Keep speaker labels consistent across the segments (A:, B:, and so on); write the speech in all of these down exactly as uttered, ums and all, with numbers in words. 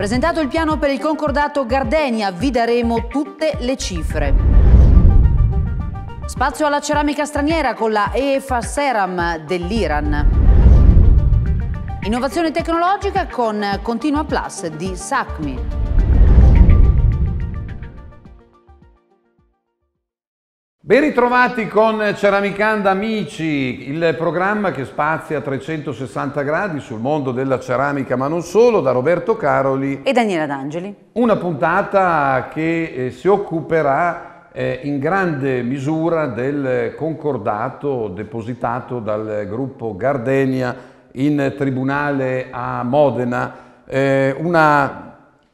A: Presentato il piano per il concordato Gardenia, vi daremo tutte le cifre. Spazio alla ceramica straniera con la E F A Ceram dell'Iran. Innovazione tecnologica con Continua Plus di Sacmi.
B: Ben ritrovati con Ceramicanda amici, il programma che spazia a trecentosessanta gradi sul mondo della ceramica ma non solo, da Roberto Caroli
A: e Daniela D'Angeli.
B: Una puntata che eh, si occuperà eh, in grande misura del concordato depositato dal gruppo Gardenia in tribunale a Modena, eh, una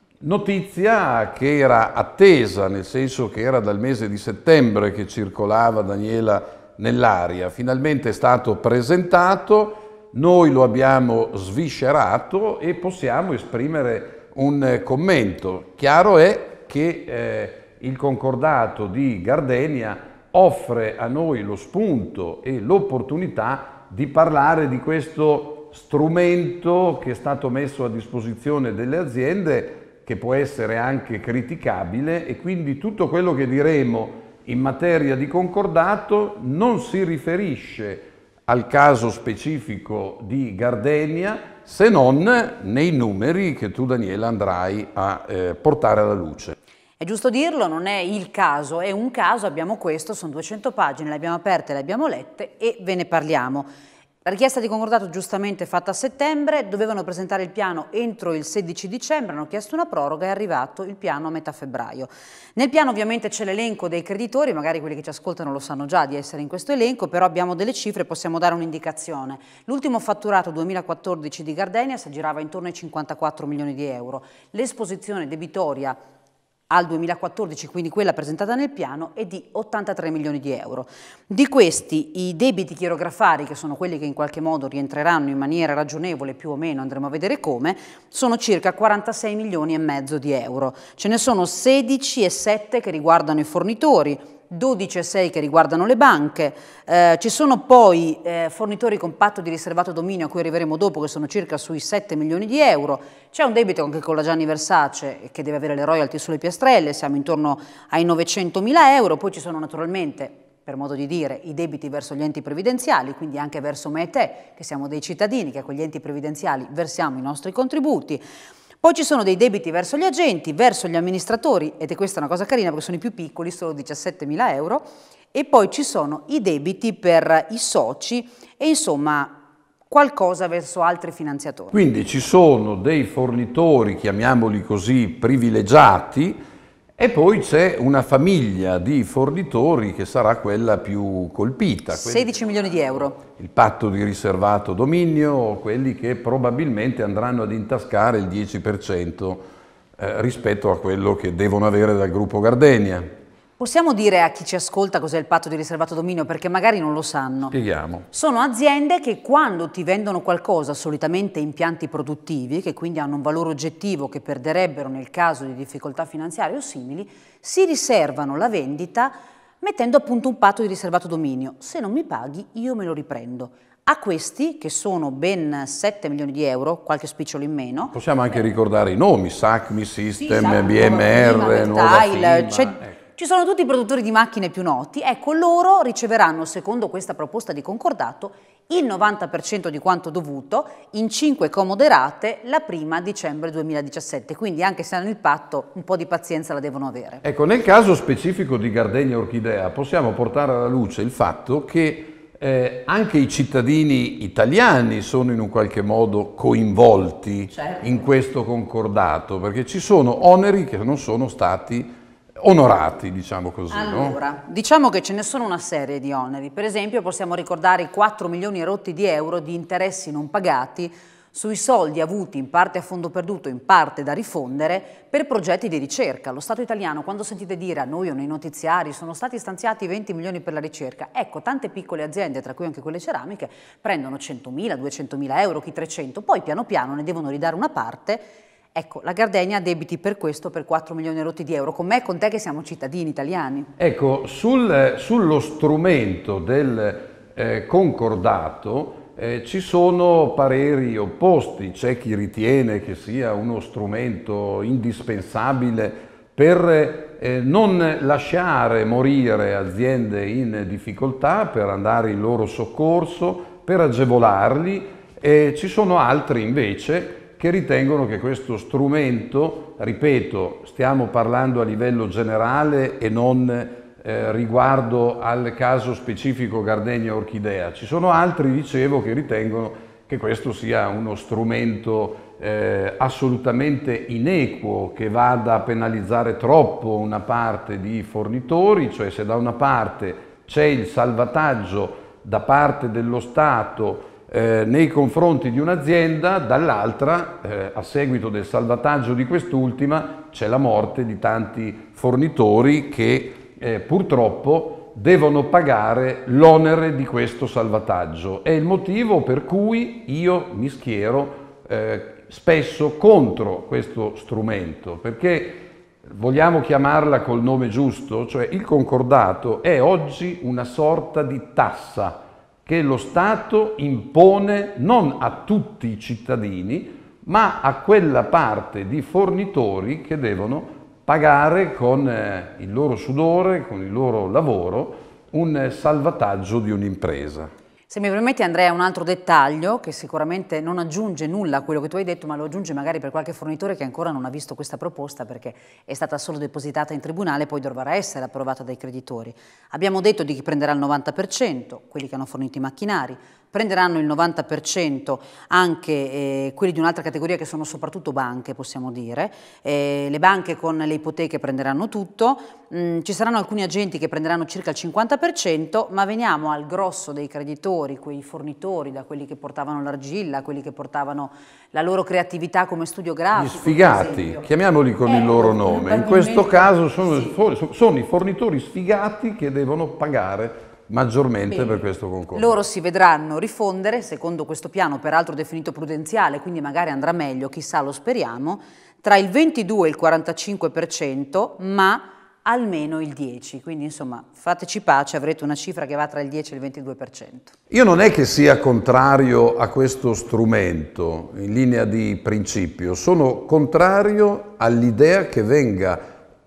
B: notizia che era attesa, nel senso che era dal mese di settembre che circolava, Daniela, nell'aria. Finalmente è stato presentato, noi lo abbiamo sviscerato e possiamo esprimere un commento. Chiaro è che eh, il concordato di Gardenia offre a noi lo spunto e l'opportunità di parlare di questo strumento che è stato messo a disposizione delle aziende, che può essere anche criticabile, e quindi tutto quello che diremo in materia di concordato non si riferisce al caso specifico di Gardenia, se non nei numeri che tu, Daniela, andrai a eh, portare alla luce.
A: È giusto dirlo, non è il caso, è un caso, abbiamo questo, sono duecento pagine, le abbiamo aperte, le abbiamo lette e ve ne parliamo. La richiesta di concordato giustamente fatta a settembre, dovevano presentare il piano entro il sedici dicembre, hanno chiesto una proroga, è arrivato il piano a metà febbraio. Nel piano ovviamente c'è l'elenco dei creditori, magari quelli che ci ascoltano lo sanno già di essere in questo elenco, però abbiamo delle cifre, possiamo dare un'indicazione. L'ultimo fatturato duemilaquattordici di Gardenia si aggirava intorno ai cinquantaquattro milioni di euro. L'esposizione debitoria al duemilaquattordici, quindi quella presentata nel piano, è di ottantatré milioni di euro. Di questi i debiti chirografari, che sono quelli che in qualche modo rientreranno in maniera ragionevole, più o meno, andremo a vedere come, sono circa quarantasei milioni e mezzo di euro. Ce ne sono sedici e sette che riguardano i fornitori, dodici e sei che riguardano le banche, eh, ci sono poi eh, fornitori con patto di riservato dominio a cui arriveremo dopo, che sono circa sui sette milioni di euro, c'è un debito anche con la Gianni Versace che deve avere le royalty sulle piastrelle, siamo intorno ai novecentomila euro, poi ci sono naturalmente, per modo di dire, i debiti verso gli enti previdenziali, quindi anche verso me e te, che siamo dei cittadini, che a quegli enti previdenziali versiamo i nostri contributi. Poi ci sono dei debiti verso gli agenti, verso gli amministratori, ed è questa una cosa carina perché sono i più piccoli, solo diciassettemila euro, e poi ci sono i debiti per i soci e insomma qualcosa verso altri finanziatori.
B: Quindi ci sono dei fornitori, chiamiamoli così, privilegiati, e poi c'è una famiglia di fornitori che sarà quella più colpita.
A: sedici milioni di euro.
B: Il patto di riservato dominio, quelli che probabilmente andranno ad intascare il dieci per cento eh, rispetto a quello che devono avere dal gruppo Gardenia.
A: Possiamo dire a chi ci ascolta cos'è il patto di riservato dominio, perché magari non lo sanno.
B: Spieghiamo.
A: Sono aziende che quando ti vendono qualcosa, solitamente impianti produttivi, che quindi hanno un valore oggettivo che perderebbero nel caso di difficoltà finanziarie o simili, si riservano la vendita mettendo appunto un patto di riservato dominio. Se non mi paghi, io me lo riprendo. A questi, che sono ben sette milioni di euro, qualche spicciolo in meno.
B: Possiamo anche ricordare i nomi, Sacmi System,
A: sì,
B: B M R, Nuova Fima.
A: Ci sono tutti i produttori di macchine più noti, ecco, loro riceveranno, secondo questa proposta di concordato, il novanta per cento di quanto dovuto in cinque comode rate la prima dicembre duemiladiciassette, quindi anche se hanno il patto un po' di pazienza la devono avere.
B: Ecco, nel caso specifico di Gardenia Orchidea possiamo portare alla luce il fatto che eh, anche i cittadini italiani sono in un qualche modo coinvolti, certo, in questo concordato, perché ci sono oneri che non sono stati onorati, diciamo così.
A: Allora,
B: no?
A: diciamo che ce ne sono una serie di oneri. Per esempio possiamo ricordare i quattro milioni e rotti di euro di interessi non pagati sui soldi avuti in parte a fondo perduto, in parte da rifondere, per progetti di ricerca. Lo Stato italiano, quando sentite dire a noi o nei notiziari sono stati stanziati venti milioni per la ricerca, ecco, tante piccole aziende, tra cui anche quelle ceramiche, prendono centomila, duecentomila euro, chi trecento, poi piano piano ne devono ridare una parte. Ecco, la Gardenia ha debiti per questo per quattro milioni e rotti di euro, con me e con te che siamo cittadini italiani.
B: Ecco, sul, sullo strumento del eh, concordato Eh, ci sono pareri opposti, c'è chi ritiene che sia uno strumento indispensabile per eh, non lasciare morire aziende in difficoltà, per andare in loro soccorso, per agevolarli, e ci sono altri invece che ritengono che questo strumento, ripeto, stiamo parlando a livello generale e non Eh, riguardo al caso specifico Gardenia Orchidea. Ci sono altri, dicevo, che ritengono che questo sia uno strumento eh, assolutamente inequo, che vada a penalizzare troppo una parte di fornitori, cioè se da una parte c'è il salvataggio da parte dello Stato eh, nei confronti di un'azienda, dall'altra, eh, a seguito del salvataggio di quest'ultima, c'è la morte di tanti fornitori che Eh, purtroppo devono pagare l'onere di questo salvataggio. È il motivo per cui io mi schiero eh, spesso contro questo strumento, perché vogliamo chiamarla col nome giusto, cioè il concordato è oggi una sorta di tassa che lo Stato impone non a tutti i cittadini, ma a quella parte di fornitori che devono pagare con eh, il loro sudore, con il loro lavoro, un eh, salvataggio di un'impresa.
A: Se mi permetti, Andrea, un altro dettaglio che sicuramente non aggiunge nulla a quello che tu hai detto, ma lo aggiunge magari per qualche fornitore che ancora non ha visto questa proposta perché è stata solo depositata in tribunale e poi dovrà essere approvata dai creditori. Abbiamo detto di chi prenderà il novanta per cento, quelli che hanno fornito i macchinari, prenderanno il novanta per cento anche eh, quelli di un'altra categoria che sono soprattutto banche, possiamo dire. Eh, le banche con le ipoteche prenderanno tutto, mm, ci saranno alcuni agenti che prenderanno circa il cinquanta per cento, ma veniamo al grosso dei creditori, quei fornitori, da quelli che portavano l'argilla, quelli che portavano la loro creatività come studio grafico.
B: Gli sfigati, chiamiamoli con eh, il loro nome, in questo caso sono, sì. sono i fornitori sfigati che devono pagare maggiormente Bene. per questo concorso.
A: Loro si vedranno rifondere, secondo questo piano peraltro definito prudenziale, quindi magari andrà meglio, chissà, lo speriamo, tra il ventidue e il quarantacinque per cento, ma almeno il dieci per cento, quindi insomma fateci pace, avrete una cifra che va tra il dieci e il ventidue per cento.
B: Io non è che sia contrario a questo strumento in linea di principio, sono contrario all'idea che venga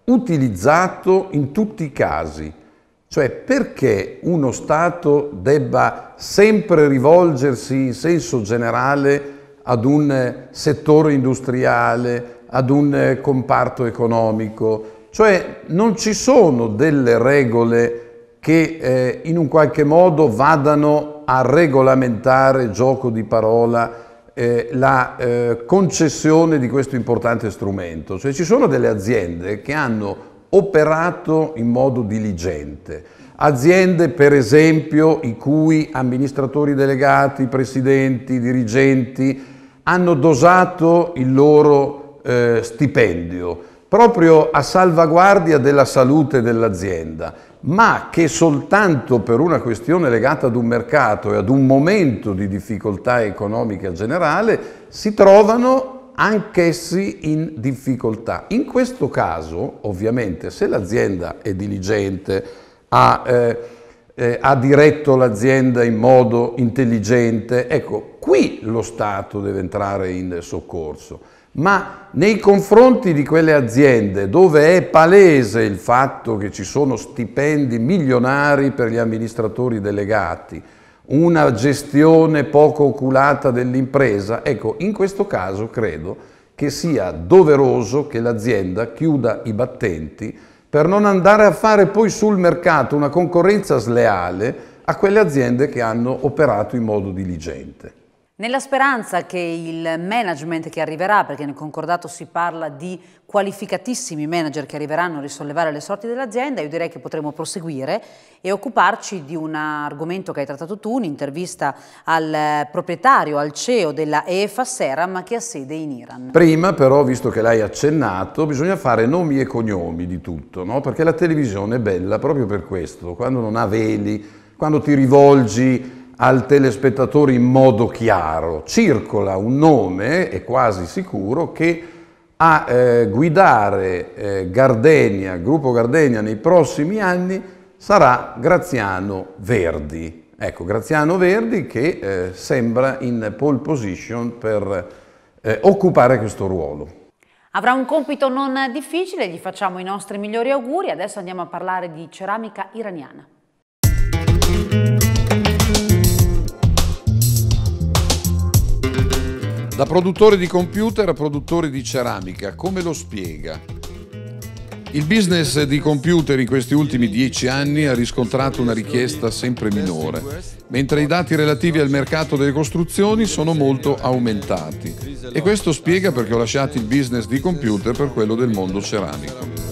B: utilizzato in tutti i casi. Cioè, perché uno Stato debba sempre rivolgersi in senso generale ad un settore industriale, ad un comparto economico? Cioè, non ci sono delle regole che eh, in un qualche modo vadano a regolamentare, gioco di parola, eh, la eh, concessione di questo importante strumento. Cioè, ci sono delle aziende che hanno operato in modo diligente. Aziende, per esempio, i cui amministratori delegati, presidenti, dirigenti hanno dosato il loro eh, stipendio proprio a salvaguardia della salute dell'azienda, ma che soltanto per una questione legata ad un mercato e ad un momento di difficoltà economica generale si trovano anch'essi in difficoltà. In questo caso, ovviamente, se l'azienda è diligente, ha, eh, eh, ha diretto l'azienda in modo intelligente, ecco, qui lo Stato deve entrare in soccorso. Ma nei confronti di quelle aziende dove è palese il fatto che ci sono stipendi milionari per gli amministratori delegati, una gestione poco oculata dell'impresa, ecco, in questo caso credo che sia doveroso che l'azienda chiuda i battenti per non andare a fare poi sul mercato una concorrenza sleale a quelle aziende che hanno operato in modo diligente.
A: Nella speranza che il management che arriverà, perché nel concordato si parla di qualificatissimi manager che arriveranno a risollevare le sorti dell'azienda, io direi che potremo proseguire e occuparci di un argomento che hai trattato tu, un'intervista al proprietario, al C E O della E F A Seram che ha sede in Iran.
B: Prima però, visto che l'hai accennato, bisogna fare nomi e cognomi di tutto, no? Perché la televisione è bella proprio per questo, quando non ha veli, quando ti rivolgi al telespettatore in modo chiaro, circola un nome, è quasi sicuro, che a eh, guidare eh, Gardenia, il gruppo Gardenia nei prossimi anni sarà Graziano Verdi. Ecco, Graziano Verdi che eh, sembra in pole position per eh, occupare questo ruolo.
A: Avrà un compito non difficile, gli facciamo i nostri migliori auguri. Adesso andiamo a parlare di ceramica iraniana.
B: Da produttore di computer a produttore di ceramica, come lo spiega? Il business di computer in questi ultimi dieci anni ha riscontrato una richiesta sempre minore, mentre i dati relativi al mercato delle costruzioni sono molto aumentati. E questo spiega perché ho lasciato il business di computer per quello del mondo ceramico.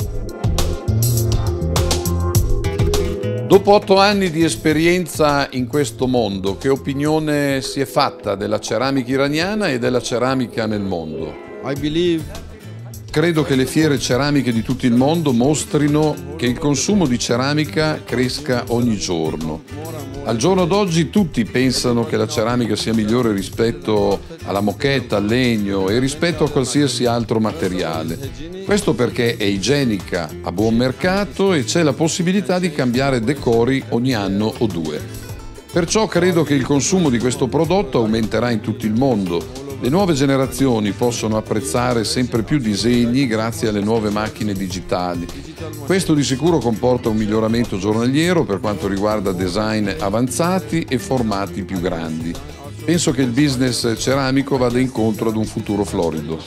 B: Dopo otto anni di esperienza in questo mondo, che opinione si è fatta della ceramica iraniana e della ceramica nel mondo?
C: I believe
B: Credo che le fiere ceramiche di tutto il mondo mostrino che il consumo di ceramica cresca ogni giorno. Al giorno d'oggi tutti pensano che la ceramica sia migliore rispetto alla moquette, al legno e rispetto a qualsiasi altro materiale. Questo perché è igienica, a buon mercato e c'è la possibilità di cambiare decori ogni anno o due. Perciò credo che il consumo di questo prodotto aumenterà in tutto il mondo. Le nuove generazioni possono apprezzare sempre più disegni grazie alle nuove macchine digitali. Questo di sicuro comporta un miglioramento giornaliero per quanto riguarda design avanzati e formati più grandi. Penso che il business ceramico vada incontro ad un futuro florido.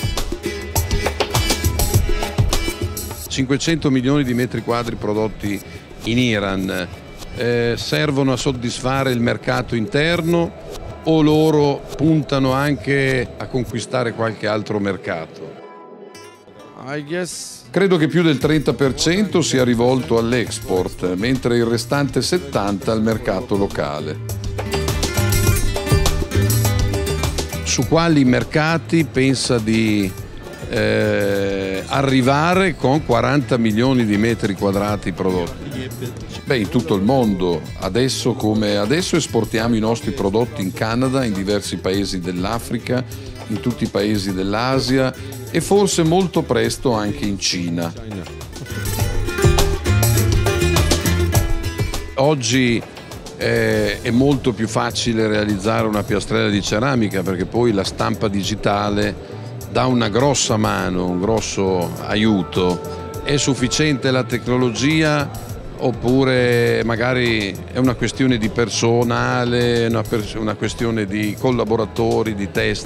B: cinquecento milioni di metri quadri prodotti in Iran eh, servono a soddisfare il mercato interno o loro puntano anche a conquistare qualche altro mercato?
C: I guess
B: Credo che più del trenta per cento sia rivolto all'export, mentre il restante settanta per cento al mercato locale. Su quali mercati pensa di eh, arrivare con quaranta milioni di metri quadrati prodotti? Beh, in tutto il mondo. Adesso come adesso esportiamo i nostri prodotti in Canada, in diversi paesi dell'Africa, in tutti i paesi dell'Asia e forse molto presto anche in Cina. Oggi eh, è molto più facile realizzare una piastrella di ceramica perché poi la stampa digitale dà una grossa mano, un grosso aiuto. È sufficiente la tecnologia? Oppure magari è una questione di personale, una, una questione di collaboratori, di test?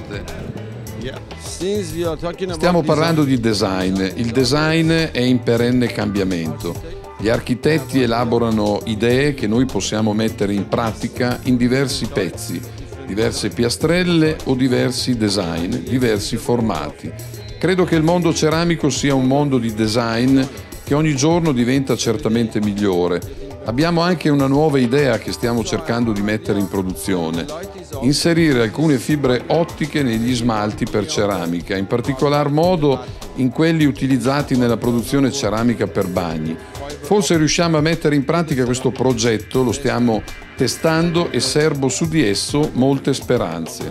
B: Stiamo parlando di design. Il design è in perenne cambiamento. Gli architetti elaborano idee che noi possiamo mettere in pratica in diversi pezzi, diverse piastrelle o diversi design, diversi formati. Credo che il mondo ceramico sia un mondo di design che ogni giorno diventa certamente migliore. Abbiamo anche una nuova idea che stiamo cercando di mettere in produzione: inserire alcune fibre ottiche negli smalti per ceramica, in particolar modo in quelli utilizzati nella produzione ceramica per bagni. Forse riusciamo a mettere in pratica questo progetto, lo stiamo testando e serbo su di esso molte speranze.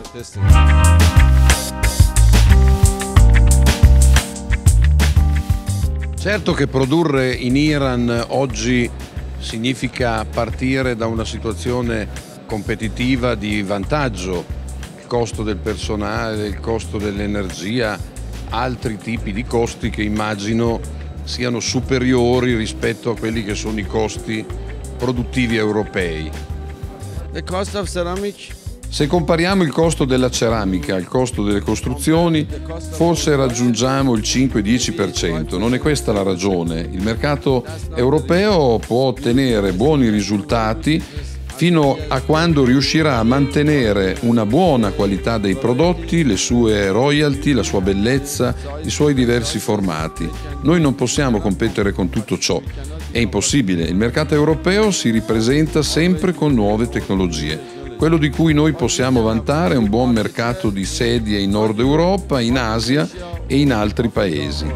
B: Certo che produrre in Iran oggi significa partire da una situazione competitiva di vantaggio, il costo del personale, il costo dell'energia, altri tipi di costi che immagino siano superiori rispetto a quelli che sono i costi produttivi europei.
C: the cost of ceramic.
B: Se compariamo il costo della ceramica al costo delle costruzioni, forse raggiungiamo il cinque dieci per cento. Non è questa la ragione. Il mercato europeo può ottenere buoni risultati fino a quando riuscirà a mantenere una buona qualità dei prodotti, le sue royalty, la sua bellezza, i suoi diversi formati. Noi non possiamo competere con tutto ciò. È impossibile. Il mercato europeo si ripresenta sempre con nuove tecnologie. Quello di cui noi possiamo vantare è un buon mercato di sedie in Nord Europa, in Asia e in altri paesi.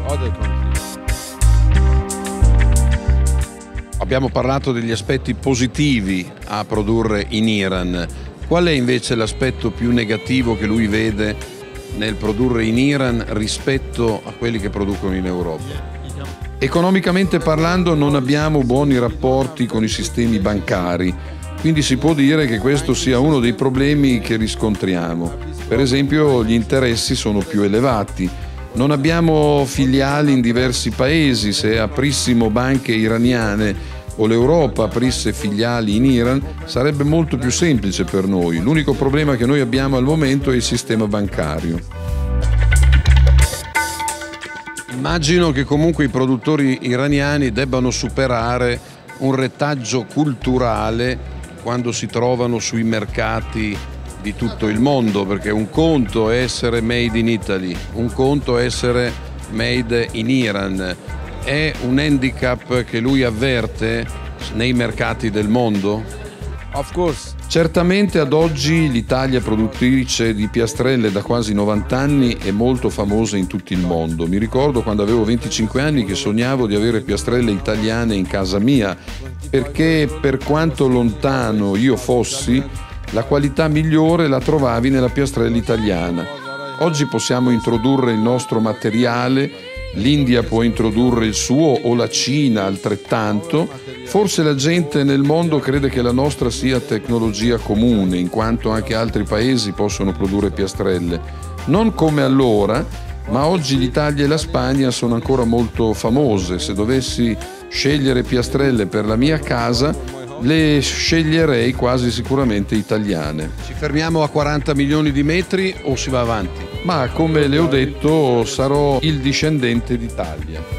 B: Abbiamo parlato degli aspetti positivi a produrre in Iran. Qual è invece l'aspetto più negativo che lui vede nel produrre in Iran rispetto a quelli che producono in Europa? Economicamente parlando non abbiamo buoni rapporti con i sistemi bancari. Quindi si può dire che questo sia uno dei problemi che riscontriamo. Per esempio, gli interessi sono più elevati. Non abbiamo filiali in diversi paesi. Se aprissimo banche iraniane o l'Europa aprisse filiali in Iran, sarebbe molto più semplice per noi. L'unico problema che noi abbiamo al momento è il sistema bancario. Immagino che comunque i produttori iraniani debbano superare un retaggio culturale quando si trovano sui mercati di tutto il mondo, perché un conto è essere made in Italy, un conto è essere made in Iran. È un handicap che lui avverte nei mercati del mondo?
C: Of course.
B: Certamente ad oggi l'Italia, produttrice di piastrelle da quasi novanta anni, è molto famosa in tutto il mondo. Mi ricordo quando avevo venticinque anni che sognavo di avere piastrelle italiane in casa mia, perché per quanto lontano io fossi, la qualità migliore la trovavi nella piastrella italiana. Oggi possiamo introdurre il nostro materiale, l'India può introdurre il suo o la Cina altrettanto. Forse la gente nel mondo crede che la nostra sia tecnologia comune, in quanto anche altri paesi possono produrre piastrelle. Non come allora, ma oggi l'Italia e la Spagna sono ancora molto famose. Se dovessi scegliere piastrelle per la mia casa, le sceglierei quasi sicuramente italiane.
C: Ci fermiamo a quaranta milioni di metri o si va avanti?
B: Ma come le ho detto, sarò il discendente d'Italia.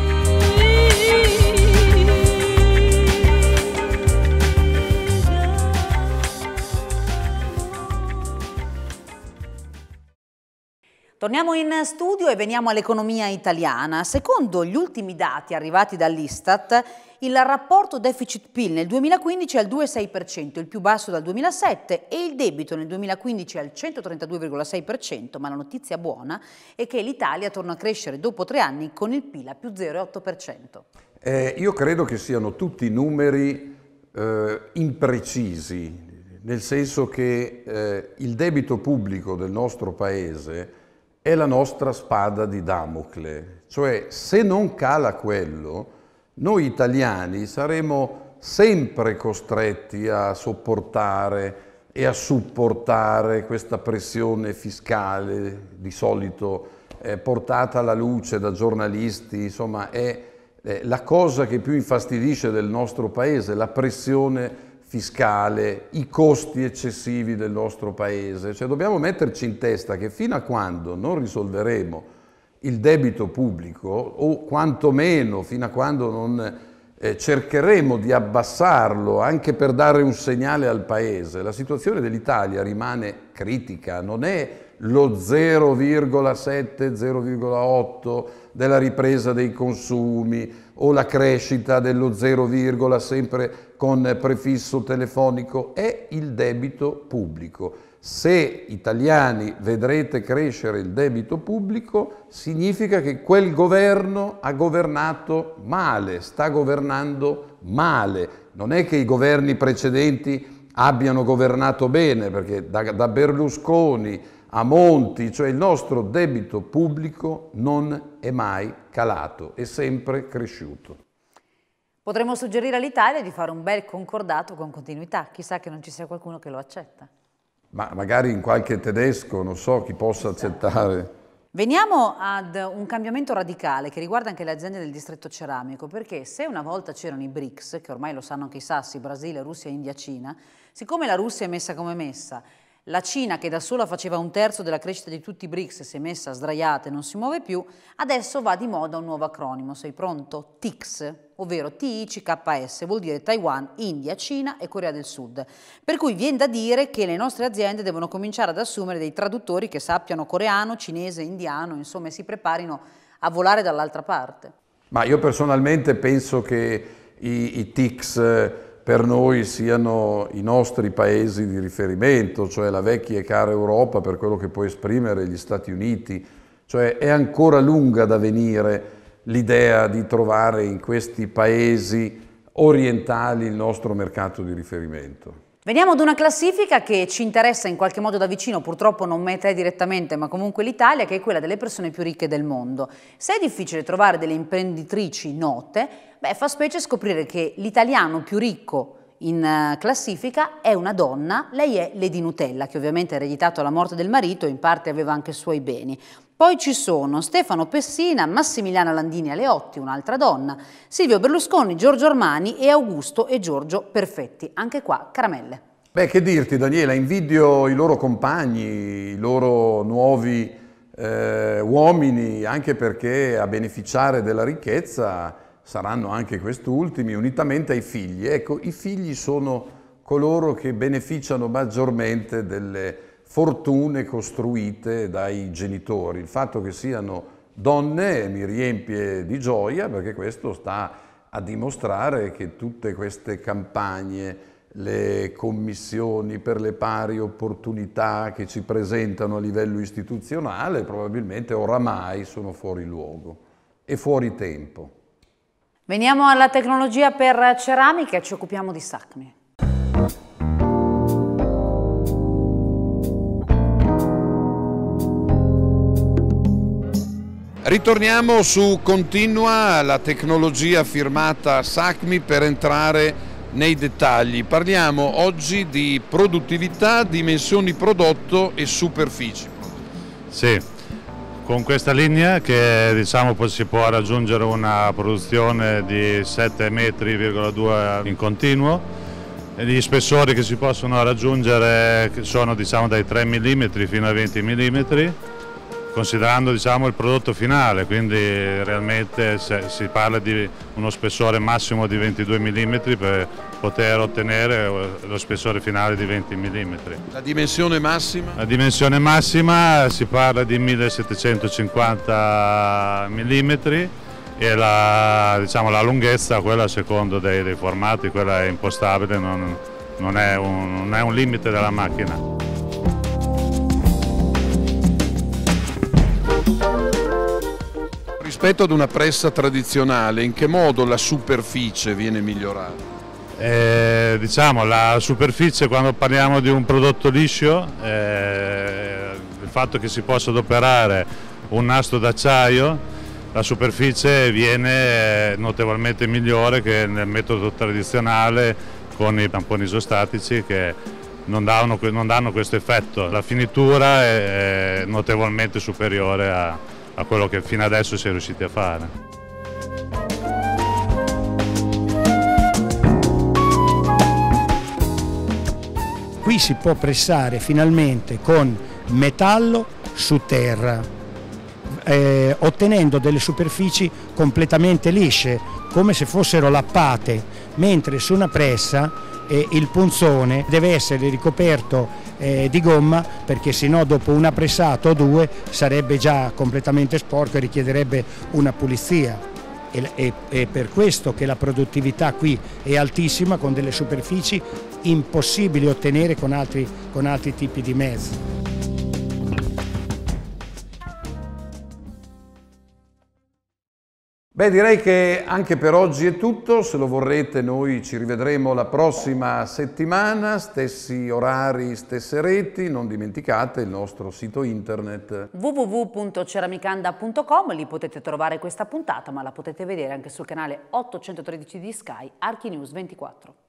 A: Torniamo in studio e veniamo all'economia italiana. Secondo gli ultimi dati arrivati dall'Istat, il rapporto deficit-P I L nel duemilaquindici è al due virgola sei per cento, il più basso dal duemilasette, e il debito nel duemilaquindici è al centotrentadue virgola sei per cento, ma la notizia buona è che l'Italia torna a crescere dopo tre anni con il P I L a più zero virgola otto per cento.
B: Eh, io credo che siano tutti numeri eh, imprecisi, nel senso che eh, il debito pubblico del nostro Paese è la nostra spada di Damocle, cioè se non cala quello, noi italiani saremo sempre costretti a sopportare e a supportare questa pressione fiscale, di solito eh, portata alla luce da giornalisti. Insomma, è eh, la cosa che più infastidisce del nostro Paese, la pressione fiscale, i costi eccessivi del nostro Paese. Cioè, dobbiamo metterci in testa che fino a quando non risolveremo il debito pubblico, o quantomeno fino a quando non eh, cercheremo di abbassarlo anche per dare un segnale al Paese, la situazione dell'Italia rimane critica. Non è lo zero virgola sette zero virgola otto della ripresa dei consumi o la crescita dello zero, sempre con prefisso telefonico, è il debito pubblico. Se italiani vedrete crescere il debito pubblico, significa che quel governo ha governato male, sta governando male. Non è che i governi precedenti abbiano governato bene, perché da, da Berlusconi a Monti, cioè il nostro debito pubblico non è mai calato, è sempre cresciuto.
A: Potremmo suggerire all'Italia di fare un bel concordato con continuità, chissà che non ci sia qualcuno che lo accetta.
B: Ma magari in qualche tedesco, non so chi possa accettare.
A: Veniamo ad un cambiamento radicale che riguarda anche le aziende del distretto ceramico, perché se una volta c'erano i BRICS, che ormai lo sanno anche i sassi, Brasile, Russia, India, Cina, siccome la Russia è messa come è messa, la Cina, che da sola faceva un terzo della crescita di tutti i BRICS, si è messa sdraiata e non si muove più, adesso va di moda un nuovo acronimo. Sei pronto? T I C S, ovvero T I C K S, vuol dire Taiwan, India, Cina e Corea del Sud. Per cui viene da dire che le nostre aziende devono cominciare ad assumere dei traduttori che sappiano coreano, cinese, indiano, insomma, e si preparino a volare dall'altra parte.
B: Ma io personalmente penso che i, i T I C S per noi siano i nostri paesi di riferimento, cioè la vecchia e cara Europa per quello che può esprimere gli Stati Uniti. Cioè è ancora lunga da venire l'idea di trovare in questi paesi orientali il nostro mercato di riferimento.
A: Veniamo ad una classifica che ci interessa in qualche modo da vicino, purtroppo non me e te direttamente, ma comunque l'Italia, che è quella delle persone più ricche del mondo. Se è difficile trovare delle imprenditrici note, beh, fa specie scoprire che l'italiano più ricco in classifica è una donna, lei è Lady Nutella, che ovviamente ha ereditato la morte del marito e in parte aveva anche i suoi beni. Poi ci sono Stefano Pessina, Massimiliana Landini Aleotti, un'altra donna, Silvio Berlusconi, Giorgio Armani e Augusto e Giorgio Perfetti. Anche qua caramelle.
B: Beh, che dirti Daniela, invidio i loro compagni, i loro nuovi eh, uomini, anche perché a beneficiare della ricchezza saranno anche quest'ultimi, unitamente ai figli. Ecco, i figli sono coloro che beneficiano maggiormente delle fortune costruite dai genitori. Il fatto che siano donne mi riempie di gioia, perché questo sta a dimostrare che tutte queste campagne, le commissioni per le pari opportunità che ci presentano a livello istituzionale probabilmente oramai sono fuori luogo e fuori tempo.
A: Veniamo alla tecnologia per ceramica e ci occupiamo di Sacmi.
C: Ritorniamo su Continua, la tecnologia firmata Sacmi, per entrare nei dettagli. Parliamo oggi di produttività, dimensioni prodotto e superfici.
D: Sì, con questa linea che diciamo si può raggiungere una produzione di sette virgola due metri in continuo, e gli spessori che si possono raggiungere sono diciamo dai tre millimetri fino ai venti millimetri, considerando diciamo il prodotto finale, quindi realmente si parla di uno spessore massimo di ventidue millimetri per poter ottenere lo spessore finale di venti millimetri.
C: La dimensione massima?
D: La dimensione massima si parla di millesettecentocinquanta millimetri e la, diciamo, la lunghezza, quella a secondo dei, dei formati, quella è impostabile, non, non, è un, non è un limite della macchina.
C: Rispetto ad una pressa tradizionale, in che modo la superficie viene migliorata?
D: Eh, diciamo, la superficie, quando parliamo di un prodotto liscio, eh, il fatto che si possa adoperare un nastro d'acciaio, la superficie viene notevolmente migliore che nel metodo tradizionale con i tamponi isostatici che non danno, non danno questo effetto. La finitura è notevolmente superiore a, a quello che fino adesso si è riusciti a fare.
E: Qui si può pressare finalmente con metallo su terra, eh, ottenendo delle superfici completamente lisce, come se fossero lappate, mentre su una pressa eh, il punzone deve essere ricoperto eh, di gomma, perché sennò dopo una pressata o due sarebbe già completamente sporco e richiederebbe una pulizia. È per questo che la produttività qui è altissima, con delle superfici impossibili ottenere con altri, con altri tipi di mezzi.
B: Beh, direi che anche per oggi è tutto. Se lo vorrete noi ci rivedremo la prossima settimana, stessi orari, stesse reti. Non dimenticate il nostro sito internet
A: w w w punto ceramicanda punto com, lì potete trovare questa puntata, ma la potete vedere anche sul canale ottocentotredici di Sky, Archinews ventiquattro.